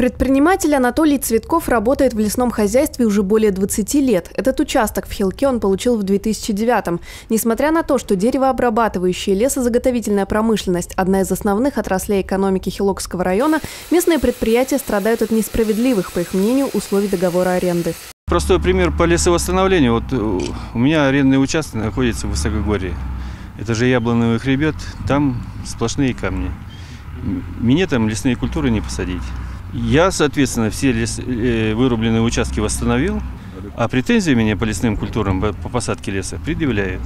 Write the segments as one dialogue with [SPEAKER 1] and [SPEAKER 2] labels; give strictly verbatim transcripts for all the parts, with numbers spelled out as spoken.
[SPEAKER 1] Предприниматель Анатолий Цветков работает в лесном хозяйстве уже более двадцати лет. Этот участок в Хилке он получил в две тысячи девятом. Несмотря на то, что деревообрабатывающая и лесозаготовительная промышленность – одна из основных отраслей экономики Хилокского района, местные предприятия страдают от несправедливых, по их мнению, условий договора аренды.
[SPEAKER 2] Простой пример по лесовосстановлению. Вот у меня арендный участок находится в Высокогорье. Это же яблоновый хребет, там сплошные камни. Мне там лесные культуры не посадить. Я, соответственно, все лес, э, вырубленные участки восстановил, а претензии меня по лесным культурам, по посадке леса предъявляют.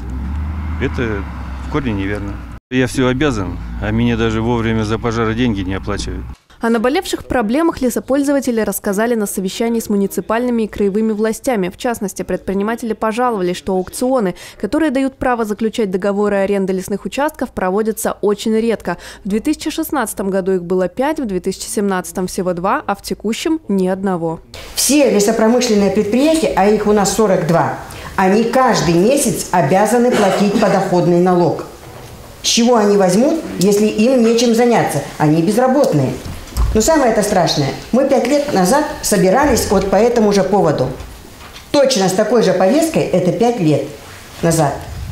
[SPEAKER 2] Это в корне неверно. Я все обязан, а мне даже вовремя за пожары деньги не оплачивают.
[SPEAKER 1] О наболевших проблемах лесопользователи рассказали на совещании с муниципальными и краевыми властями. В частности, предприниматели пожаловались, что аукционы, которые дают право заключать договоры аренды лесных участков, проводятся очень редко. В две тысячи шестнадцатом году их было пять, в две тысячи семнадцатом всего два, а в текущем ни одного.
[SPEAKER 3] Все лесопромышленные предприятия, а их у нас сорок два, они каждый месяц обязаны платить подоходный налог. С чего они возьмут, если им нечем заняться? Они безработные. Но самое это страшное, мы пять лет назад собирались вот по этому же поводу. Точно с такой же повесткой это пять лет назад.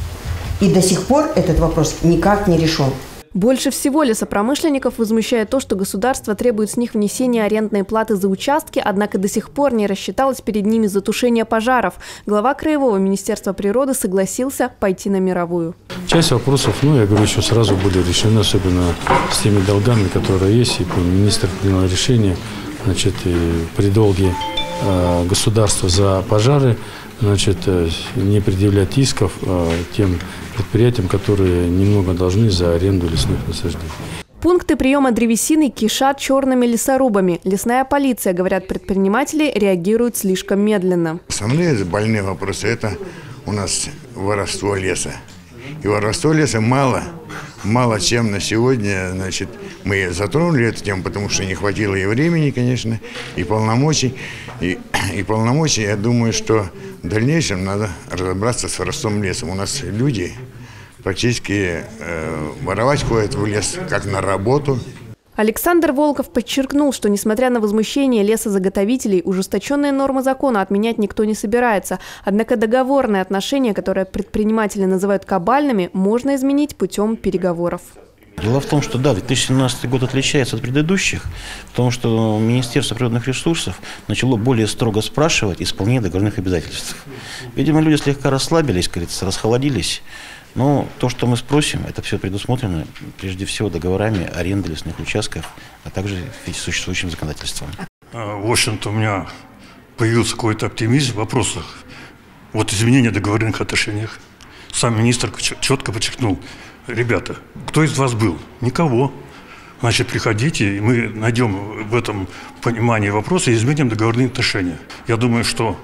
[SPEAKER 3] И до сих пор этот вопрос никак не решен.
[SPEAKER 1] Больше всего лесопромышленников возмущает то, что государство требует с них внесения арендной платы за участки, однако до сих пор не рассчиталось перед ними за тушение пожаров. Глава Краевого министерства природы согласился пойти на мировую.
[SPEAKER 4] Часть вопросов, ну, я говорю, еще сразу были решены, особенно с теми долгами, которые есть. И министр принял решение, значит, при долге э, государства за пожары, значит, не предъявлять исков э, тем предприятиям, которые немного должны за аренду лесных насаждений.
[SPEAKER 1] Пункты приема древесины кишат черными лесорубами. Лесная полиция, говорят предприниматели, реагирует слишком медленно.
[SPEAKER 5] Основные больные вопросы – это у нас воровство леса. И воровство леса мало, мало чем на сегодня, значит, мы затронули эту тему, потому что не хватило и времени, конечно, и полномочий. И, и полномочий, я думаю, что в дальнейшем надо разобраться с воровством леса. У нас люди практически э, воровать ходят в лес как на работу.
[SPEAKER 1] Александр Волков подчеркнул, что, несмотря на возмущение лесозаготовителей, ужесточенные нормы закона отменять никто не собирается. Однако договорные отношения, которые предприниматели называют кабальными, можно изменить путем переговоров.
[SPEAKER 6] Дело в том, что да, две тысячи семнадцатый год отличается от предыдущих, потому что Министерство природных ресурсов начало более строго спрашивать исполнение договорных обязательств. Видимо, люди слегка расслабились, кажется, расхолодились. Но то, что мы спросим, это все предусмотрено прежде всего договорами аренды лесных участков, а также существующим законодательством.
[SPEAKER 7] В общем-то, у меня появился какой-то оптимизм в вопросах вот изменения договорных отношениях. Сам министр четко подчеркнул: ребята, кто из вас был? Никого. Значит, приходите, и мы найдем в этом понимании вопроса и изменим договорные отношения. Я думаю, что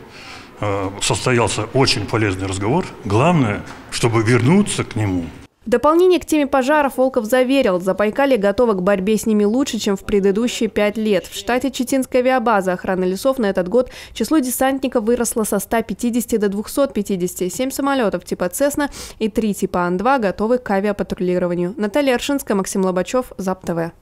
[SPEAKER 7] состоялся очень полезный разговор. Главное, чтобы вернуться к нему.
[SPEAKER 1] В дополнение к теме пожаров Волков заверил, Забайкалье готово к борьбе с ними лучше, чем в предыдущие пять лет. В штате Читинской авиабазы охраны лесов на этот год число десантников выросло со ста пятидесяти до двухсот пятидесяти. Семь самолетов типа «Цесна» и три типа Ан-два готовы к авиапатрулированию. Наталья Аршинская, Максим Лобачев, ЗАП-ТВ.